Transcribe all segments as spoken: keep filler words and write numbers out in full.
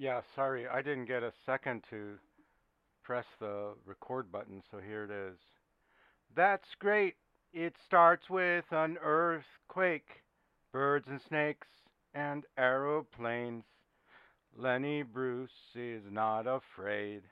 Yeah, sorry, I didn't get a second to press the record button, so here it is. That's great. It starts with an earthquake, birds and snakes, and aeroplanes. Lenny Bruce is not afraid.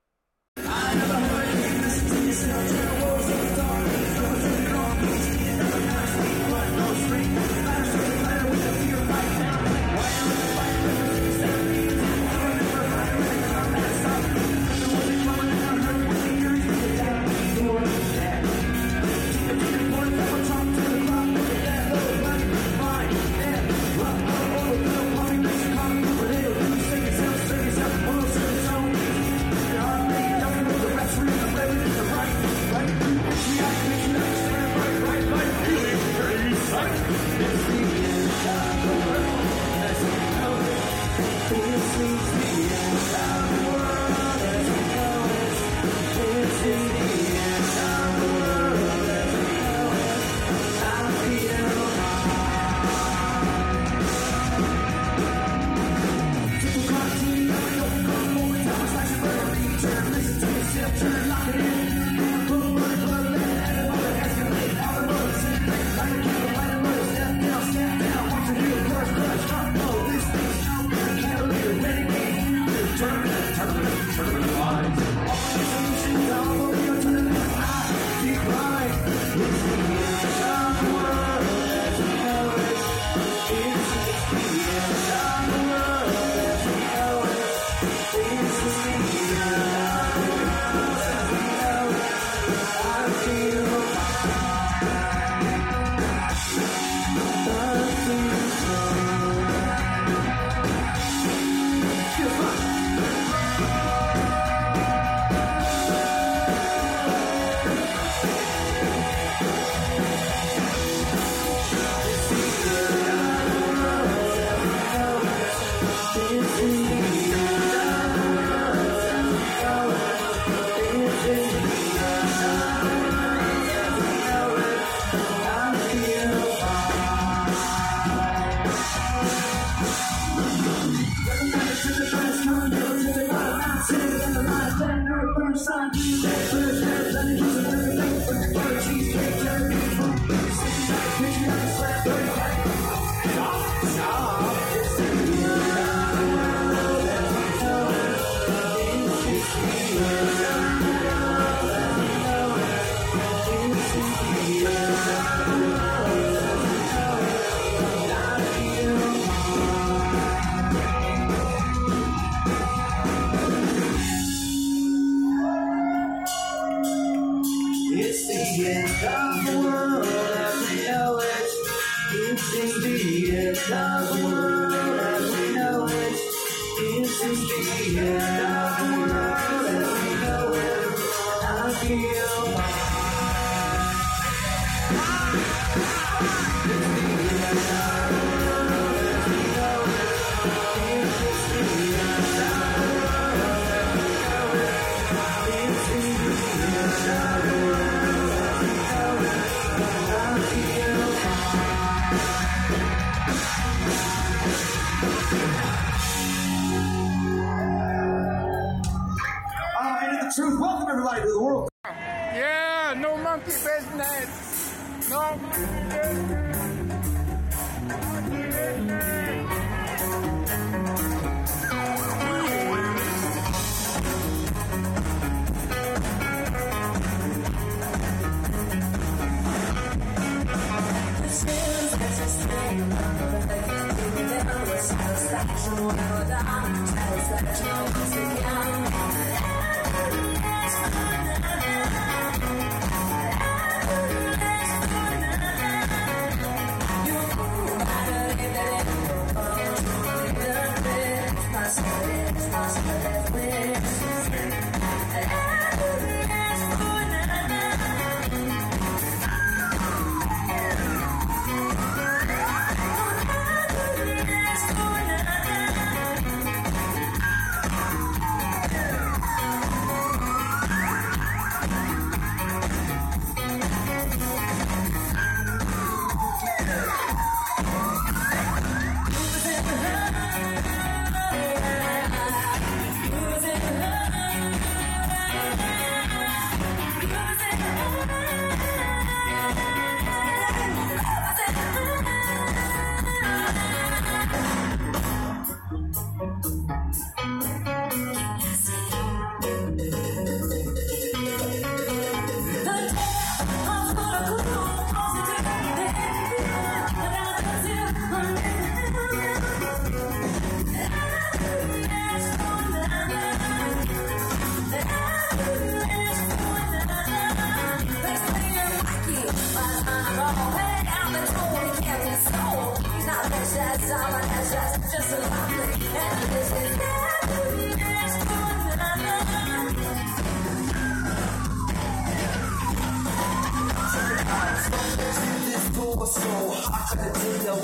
Truth. Welcome everybody to the world. Yeah, no monkey business. No monkey business. Monkey business.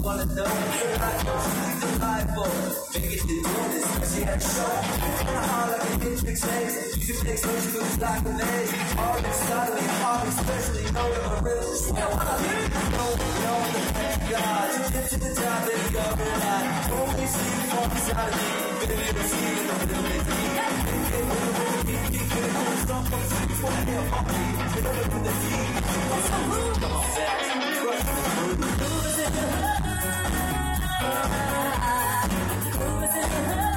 wanna know. Feel like you're truly delightful. Vegas to do this, especially at a show. Kinda hard like a Matrix maze. You can take social moves like a maze. All this subtly, all especially know that we're real. Just don't wanna leave. No, no, the thank God. You get to the top and you go real high. Only see you on the side of me. Baby, you'll see it a little bit deep. Get with the way you keep getting on the stuff. Don't see what's going on. Get over to the deep. What's the mood? Come on, Zach. Trust the mood. Who's in the hood? Who's in the hood?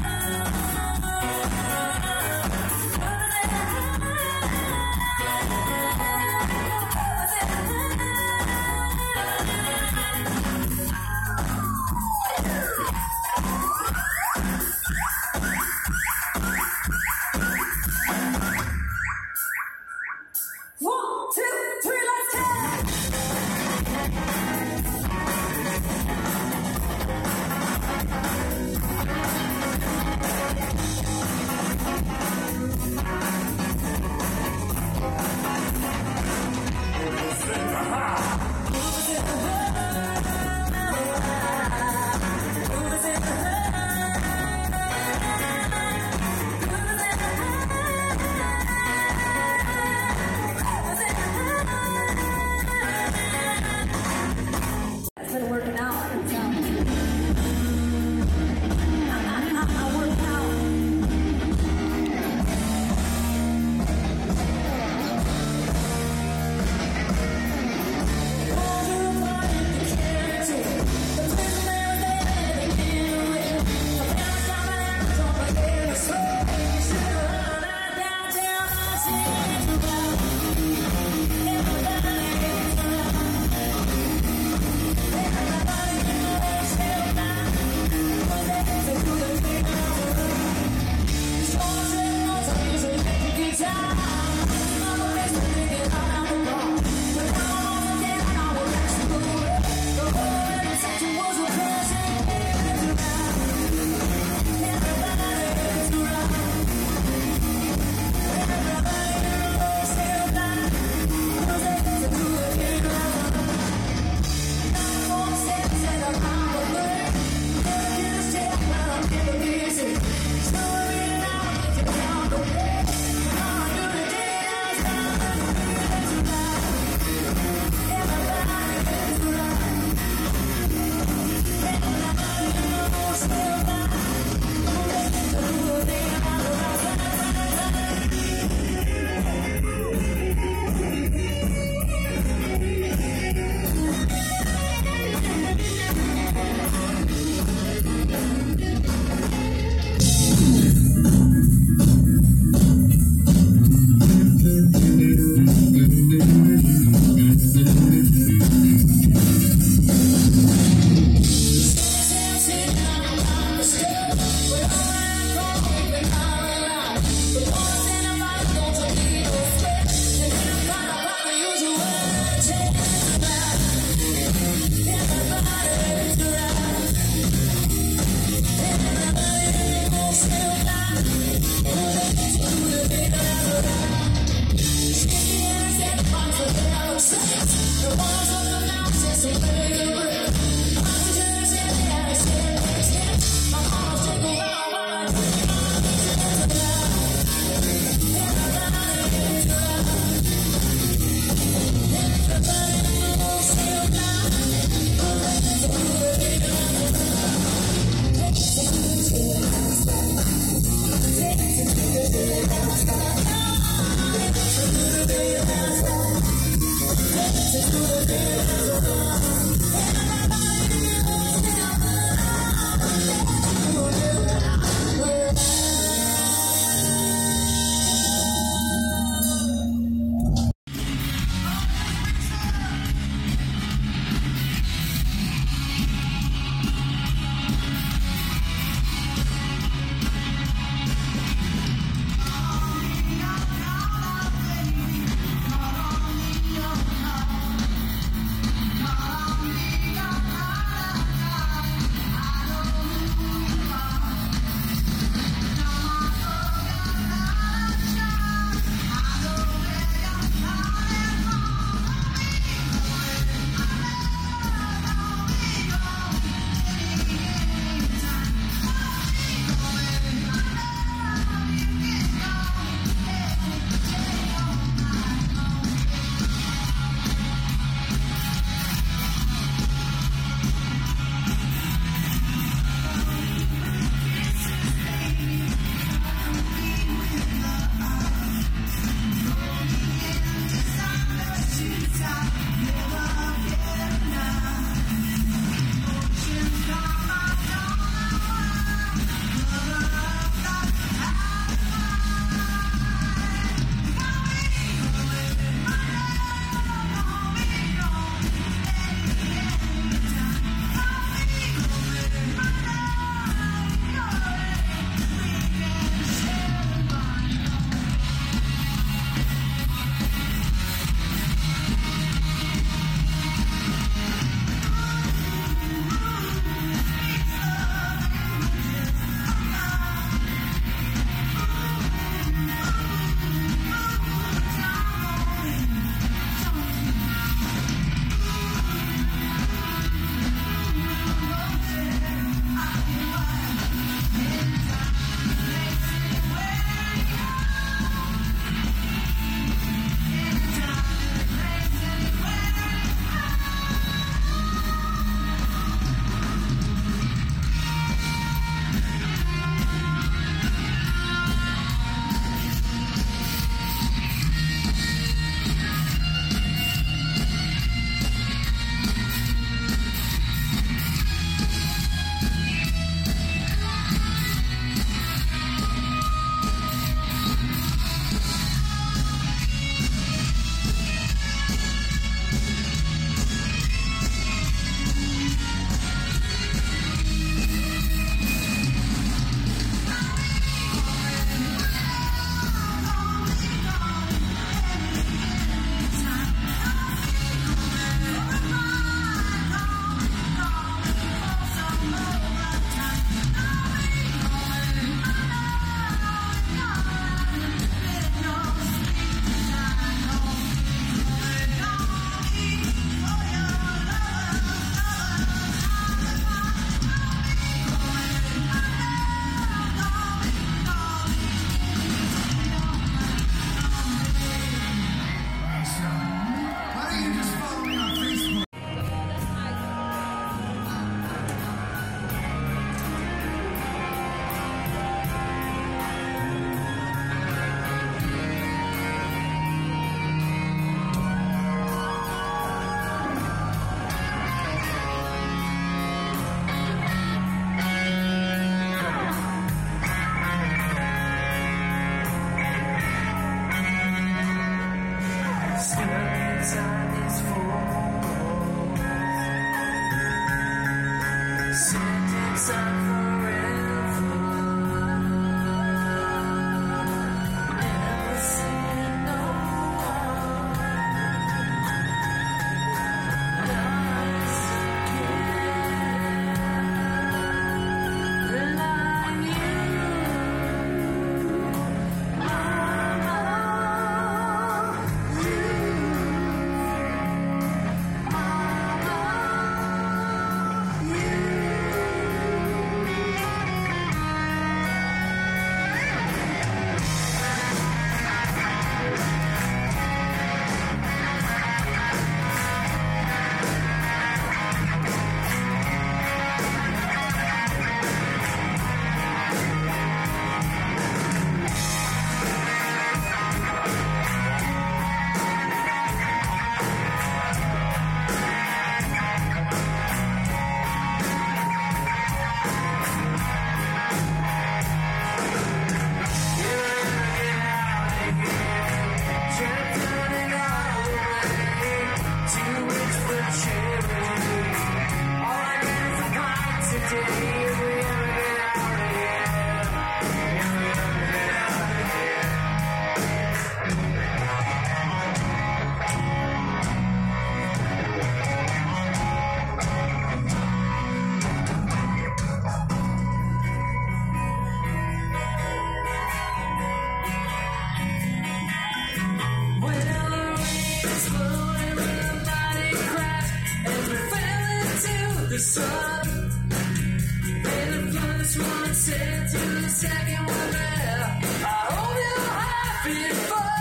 listen to the second one there. I hope you're happy for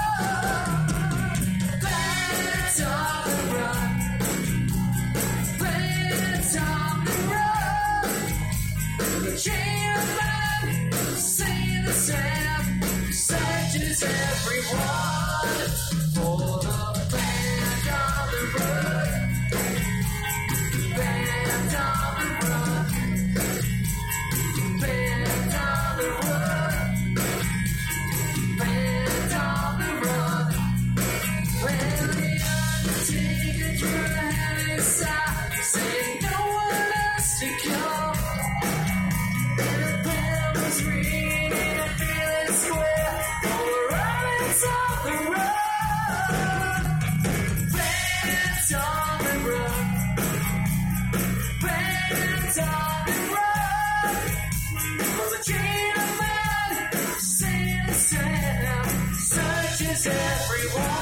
Plant on the run. Plant on the run. The chain of man, singing the same, searches everyone for the band on the run. Band on the run. Band on the run. Band on the run. When the undertaker drew a heavy sigh, saying no one else to come. And the bell was ringing in Village Square for the Rollins on the run. Bands on the run. Bands on the run. For the chain of man, singing the same, searches everyone.